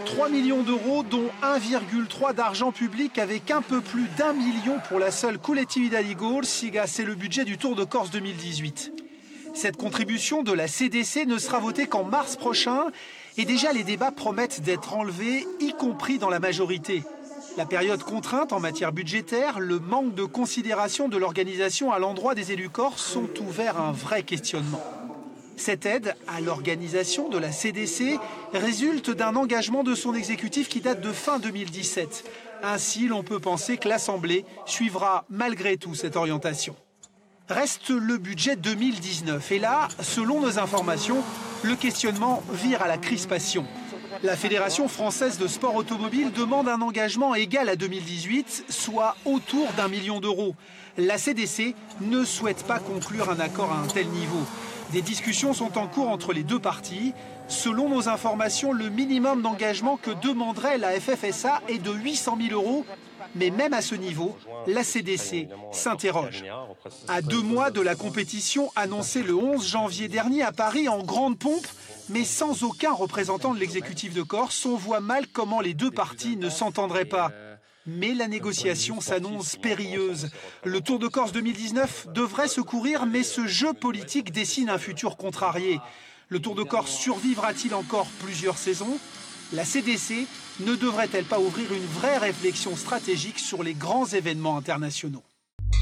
3 millions d'euros, dont 1,3 d'argent public, avec un peu plus d'1 million pour la seule Collettività di Corsica. C'est le budget du Tour de Corse 2018. Cette contribution de la CDC ne sera votée qu'en mars prochain. Et déjà, les débats promettent d'être enlevés, y compris dans la majorité. La période contrainte en matière budgétaire, le manque de considération de l'organisation à l'endroit des élus corses sont ouverts à un vrai questionnement. Cette aide à l'organisation de la CDC résulte d'un engagement de son exécutif qui date de fin 2017. Ainsi, l'on peut penser que l'Assemblée suivra malgré tout cette orientation. Reste le budget 2019. Et là, selon nos informations, le questionnement vire à la crispation. La Fédération française de sport automobile demande un engagement égal à 2018, soit autour d'1 million d'euros. La CDC ne souhaite pas conclure un accord à un tel niveau. Des discussions sont en cours entre les deux parties. Selon nos informations, le minimum d'engagement que demanderait la FFSA est de 800 000 euros. Mais même à ce niveau, la CDC s'interroge. À 2 mois de la compétition annoncée le 11 janvier dernier à Paris en grande pompe, mais sans aucun représentant de l'exécutif de Corse, on voit mal comment les deux parties ne s'entendraient pas. Mais la négociation s'annonce périlleuse. Le Tour de Corse 2019 devrait se courir, mais ce jeu politique dessine un futur contrarié. Le Tour de Corse survivra-t-il encore plusieurs saisons ? La CDC ne devrait-elle pas ouvrir une vraie réflexion stratégique sur les grands événements internationaux ?